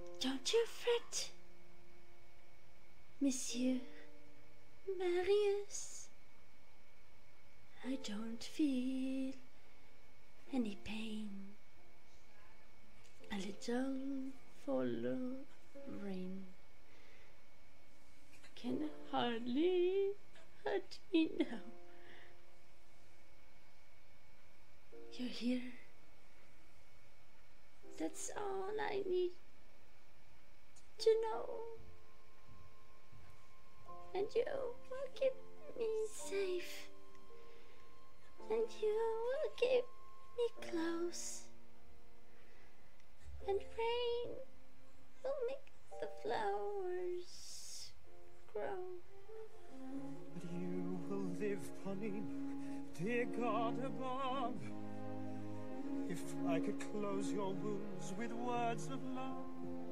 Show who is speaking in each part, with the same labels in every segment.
Speaker 1: Don't you fret, Monsieur Marius. I don't feel any pain. A little fall of rain can hardly hurt me now. You're here. That's all I need to know. And you will keep me safe. And you will keep me close. And rain will make the flowers grow.
Speaker 2: But you will live, Eponine, dear God above. If I could close your wounds with words of love.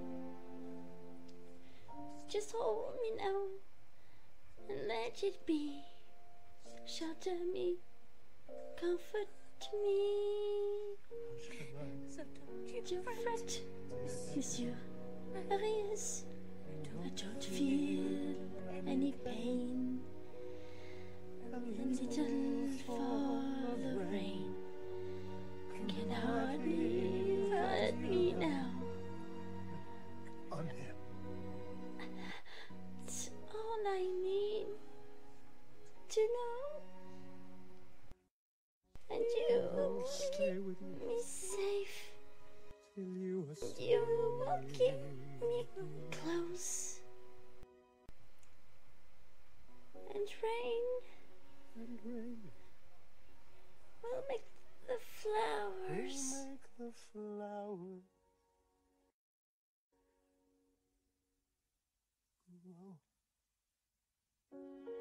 Speaker 1: Just hold me now and let it be. Shelter me, comfort me.
Speaker 3: So don't
Speaker 1: You fret, Monsieur Marius. I don't feel any pain. A little fall of rain can hardly hurt me now.
Speaker 2: I'm here.
Speaker 1: It's all I need to know. And you will
Speaker 2: Stay
Speaker 1: keep
Speaker 2: with you
Speaker 1: me safe.
Speaker 2: till you are
Speaker 1: And you will keep me close. And rain
Speaker 2: and rain
Speaker 1: will make the
Speaker 2: will
Speaker 1: flowers
Speaker 2: make the flowers grow.